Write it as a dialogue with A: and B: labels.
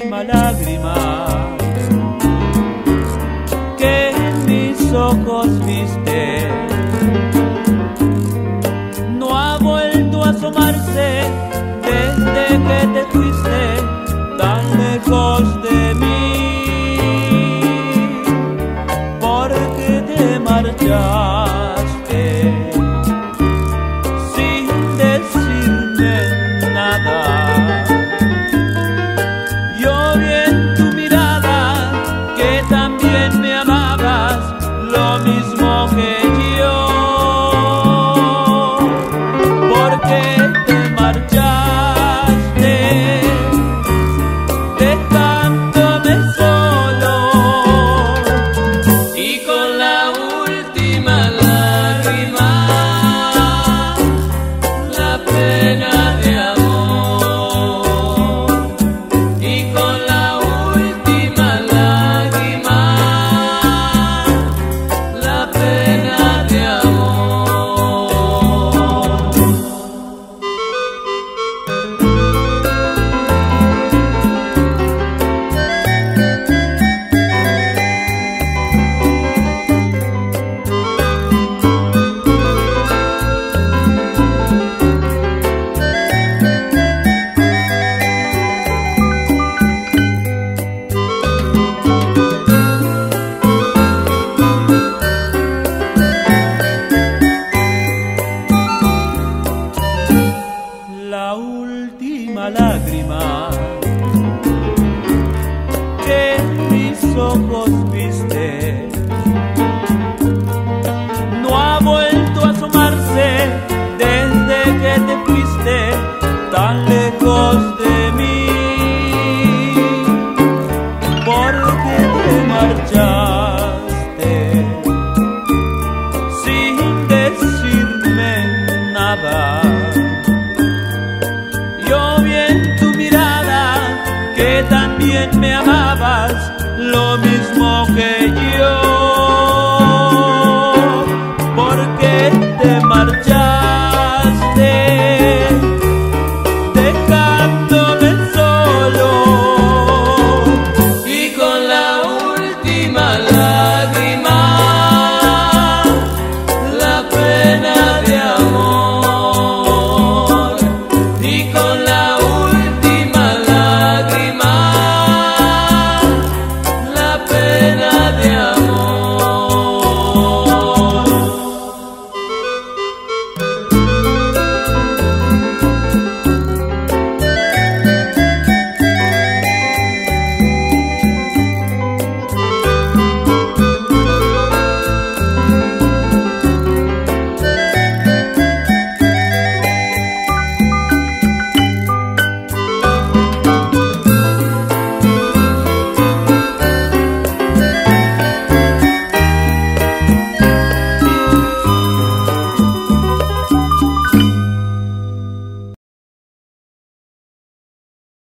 A: última lágrima que en mis ojos viste no ha vuelto a asomarse desde que te fuiste tan lejos de mí, porque te marchaste sin decirme nada. Yo vi en tu mirada que también me amabas lo mismo que yo, porque te marchaste dejándome solo y con la última lágrima la pena de amor, y con la última lágrima la pena de amor. La última lágrima que en mis ojos viste no ha vuelto a asomarse desde que te fuiste tan lejos de mí, porque te marchaste sin decirme nada. Yo vi en tu mirada que también me amabas lo mismo